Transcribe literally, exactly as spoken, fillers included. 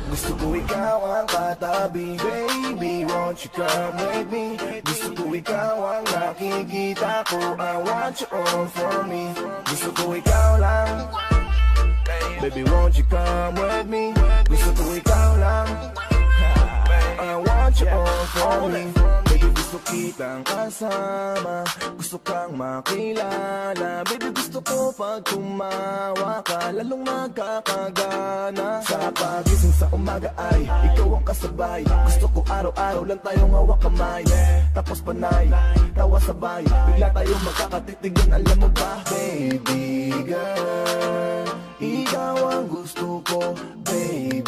Gusto ko ikaw ang katabi. Baby, won't you come with me? Gusto ko ikaw ang nakikita ko. I want you all for me. Gusto ko ikaw lang. Baby, won't you come with me? Gusto ko ikaw lang. I want you all for me. Baby, gusto kitang kasama. Gusto kang makilala. Baby, gusto ko pag tumawa ka, lalong magkakagana. Sa pagising sa umaga ay ikaw ang kasabay. Gusto ko araw-araw lang tayong hawak kamay. Tapos panay, tawa sabay. Bigla tayong magkakatitigan, alam mo ba? Baby girl, ikaw ang gusto ko, baby.